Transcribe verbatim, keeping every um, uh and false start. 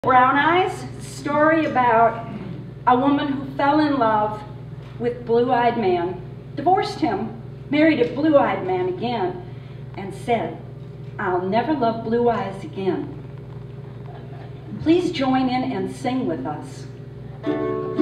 Brown Eyes, story about a woman who fell in love with blue-eyed man, divorced him, married a blue-eyed man again, and said, "I'll never love blue eyes again." Please join in and sing with us.